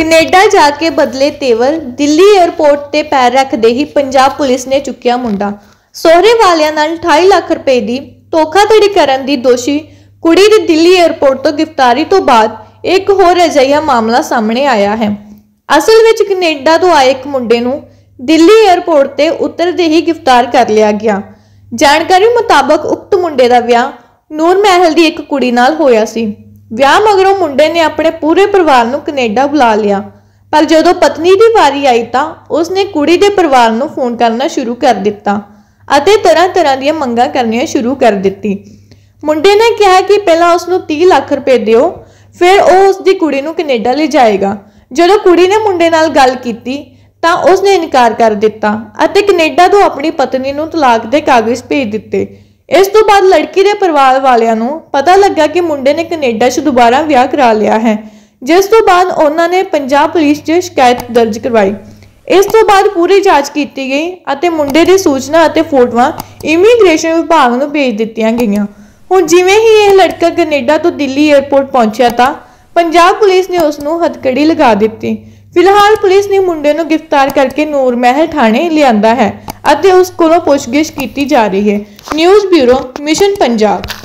Canada जाके बदले तेवर, दिल्ली एयरपोर्ट ते पैर रखते ही पंजाब पुलिस ने चुक्या मुंडा। सोहरे वालियां नाल 28 लाख रुपए की धोखाधड़ी करन दी दोषी कुड़ी दी दिल्ली एयरपोर्ट तो गिरफ्तारी तो बाद एक होर अजिहा मामला सामने आया है। असल विच कनेडा तो आए एक मुंडे नूं दिल्ली एयरपोर्ट ते उतरदे ही गिरफ्तार कर लिया गया। जानकारी मुताबक उक्त मुंडे दा विआह नूर महल दी एक कुड़ी नाल होया सी। विआह मगरों मुंडे ने अपने पूरे परिवार नूं कनेडा बुला लिया, पर जदों पत्नी दी वारी आई तां उसने कुड़ी दे परिवार नूं फोन करना शुरू कर दिता अते तरह तरह दी मंगां करनियां शुरू कर दित्ती। मुंडे ने कहा कि पहला उसनूं 30 लाख रुपए दिओ, फिर वह उसकी कुड़ी नूं कनेडा ले जाएगा। जदों कुड़ी ने मुंडे नाल गल कीती तां उसने इनकार कर दिता अते कनेडा तो अपनी पत्नी नूं तलाक दे कागज भेज दिते। इस तो बाद लड़की के परिवार वालियां नूं पता लगा कि मुंडे ने कनेडा च दोबारा विआह करा लिया है, जिस तो बाद उन्होंने पंजाब पुलिस च शिकायत दर्ज करवाई। इस तो बाद पूरी जांच की गई अते मुंडे दी सूचना अते फोटोआं इमीग्रेशन विभाग नूं भेज दित्तियां गईयां। हुण जिवें ही यह लड़का कनेडा तो दिल्ली एयरपोर्ट पहुंचा तां पंजाब पुलिस ने उसनूं हथकड़ी लगा दी। फिलहाल पुलिस ने मुंडे नूं गिरफ्तार करके नूर महल थाणे लिआंदा है अते उस कोलों पुछगिछ की जा रही है। News bureau, mission Punjab.